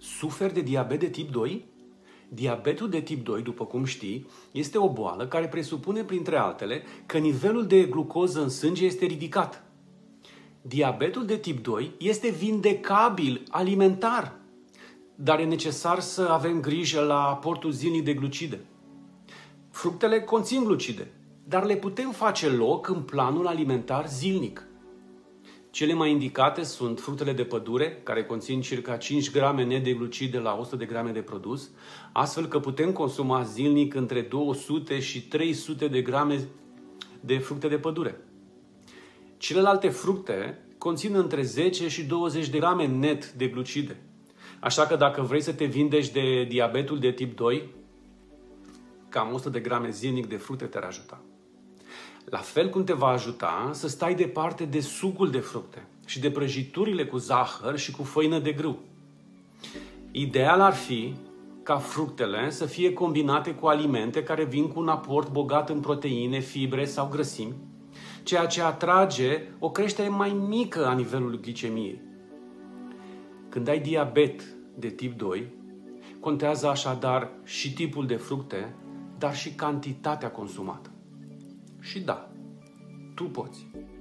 Suferi de diabet de tip 2? Diabetul de tip 2, după cum știi, este o boală care presupune, printre altele, că nivelul de glucoză în sânge este ridicat. Diabetul de tip 2 este vindecabil alimentar, dar e necesar să avem grijă la aportul zilnic de glucide. Fructele conțin glucide, dar le putem face loc în planul alimentar zilnic. Cele mai indicate sunt fructele de pădure, care conțin circa 5 grame net de glucide la 100 de grame de produs, astfel că putem consuma zilnic între 200 și 300 de grame de fructe de pădure. Celelalte fructe conțin între 10 și 20 de grame net de glucide. Așa că dacă vrei să te vindeci de diabetul de tip 2, cam 100 de grame zilnic de fructe te-ar ajuta. La fel cum te va ajuta să stai departe de sucul de fructe și de prăjiturile cu zahăr și cu făină de grâu. Ideal ar fi ca fructele să fie combinate cu alimente care vin cu un aport bogat în proteine, fibre sau grăsimi, ceea ce atrage o creștere mai mică a nivelului glicemiei. Când ai diabet de tip 2, contează așadar și tipul de fructe, dar și cantitatea consumată. Și da, tu poți.